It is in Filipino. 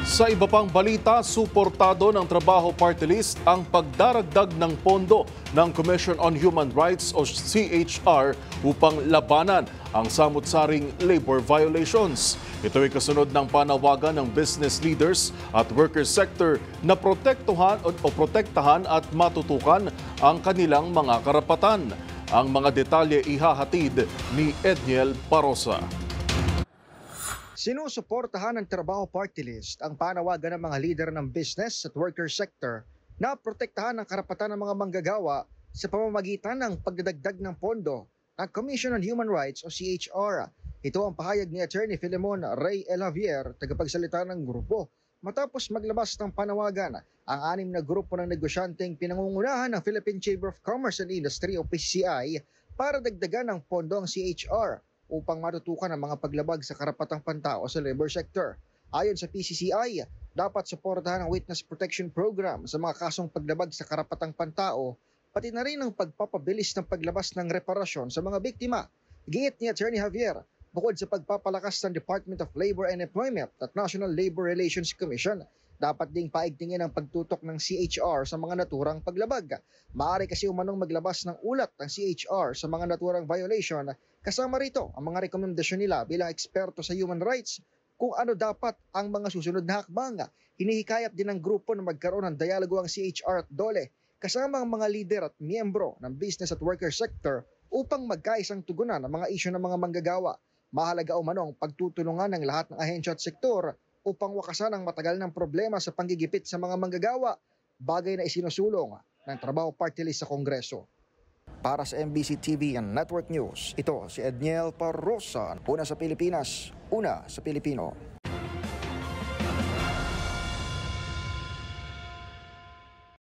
Sa iba pang balita, suportado ng Trabaho Party List ang pagdaragdag ng pondo ng Commission on Human Rights o CHR upang labanan ang samut-saring labor violations. Ito ay kasunod ng panawagan ng business leaders at worker sector na protektahan at matutukan ang kanilang mga karapatan. Ang mga detalye ihahatid ni Edniel Parosa. Sinusuportahan ng Trabaho Party List ang panawagan ng mga lider ng business at worker sector na protektahan ang karapatan ng mga manggagawa sa pamamagitan ng pagdadagdag ng pondo ng Commission on Human Rights o CHR. Ito ang pahayag ni Attorney Filemon Rey Elavier, tagapagsalita ng grupo. Matapos maglabas ng panawagan, ang 6 na grupo ng negosyanteng pinangungunahan ng Philippine Chamber of Commerce and Industry o PCCI para dagdagan ng pondo ang CHR upang matutukan ang mga paglabag sa karapatang pantao sa labor sector. Ayon sa PCCI, dapat suportahan ang Witness Protection Program sa mga kasong paglabag sa karapatang pantao, pati na rin ang pagpapabilis ng paglabas ng reparasyon sa mga biktima. Giit ni Attorney Javier, bukod sa pagpapalakas ng Department of Labor and Employment at National Labor Relations Commission, dapat ding paigtingin ang pagtutok ng CHR sa mga naturang paglabag. Maaari kasi umanong maglabas ng ulat ng CHR sa mga naturang violation, kasama rito ang mga rekomendasyon nila bilang eksperto sa human rights kung ano dapat ang mga susunod na hakbang. Hinihikayat din ng grupo na magkaroon ng dialogo ang CHR at DOLE kasama ang mga lider at miyembro ng business at worker sector upang magkaisang tugunan ang mga isyu ng mga manggagawa. Mahalaga umano ang pagtutulungan ng lahat ng ahensya at sektor upang wakasan ang matagal ng problema sa panggigipit sa mga manggagawa, bagay na isinusulong ng Trabaho Party List sa Kongreso. Para sa MBC TV and Network News, ito si Edniel Parosa. Una sa Pilipinas, una sa Pilipino.